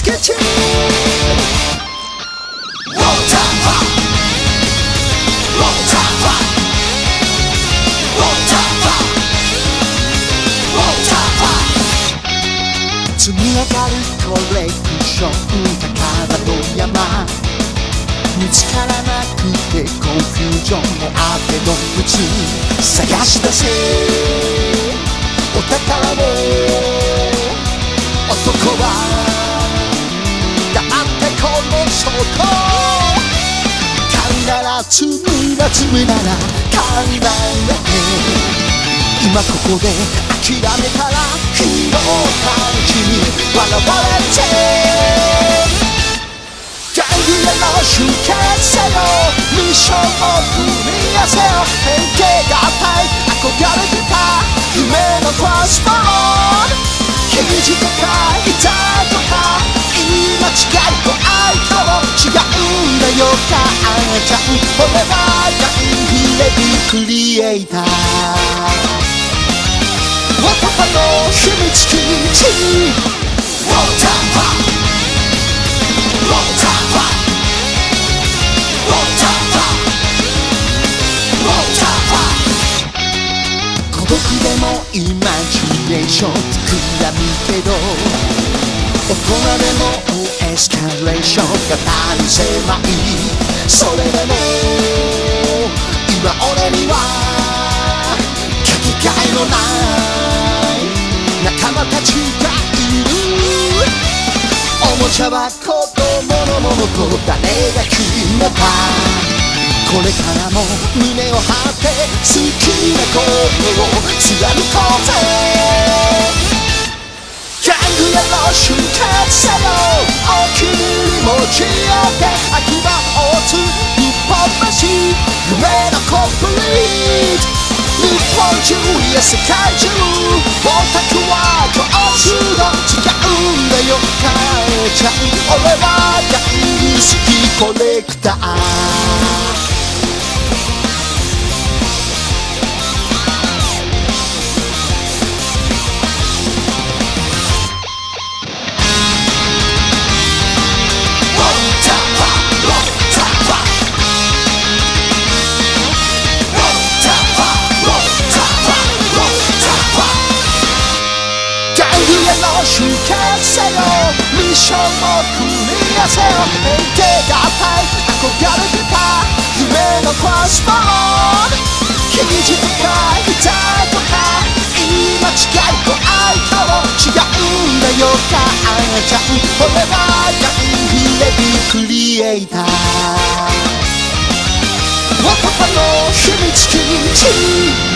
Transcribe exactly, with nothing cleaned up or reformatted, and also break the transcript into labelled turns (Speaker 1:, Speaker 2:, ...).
Speaker 1: 基地積み上がるコレクション宝の山見つからなくてコンフュージョンもあってのうち探し出せお宝を男はだってこの証拠必ず村詰めなら考えて今ここで諦めたらヒーロー感じに笑われてギャングへの集結せよミッションをクリアせよ変形合体憧れてた夢のクロスボーン肘とか膝とか言い間違いと愛と違うんだよ母ちゃん俺はギャングレディクリエイター男の秘密基地ウォーターパーウォーターパーウォーターパーウォーターパー孤独でもイマジネーション膨らむけど大人でもエスカレーションが谷狭いそれでも今俺にはかけがえのない仲間たちがいるおもちゃは子供のものと誰が決めたこれからも胸を張って好きなことを貫こうぜギャングへの集結せよお気に入り持ち寄って秋葉大津日本橋夢のコンプリート日本中や世界中オタクは共通の違うんだよ母ちゃん俺はギャング好きコレクター集結せよミッションをクリアせよ変形合体憧れてた夢のクロスボーン肘とか膝とか言い間違いと愛と違うんだよ母ちゃん俺はギャングレディクリエイター男の秘密基地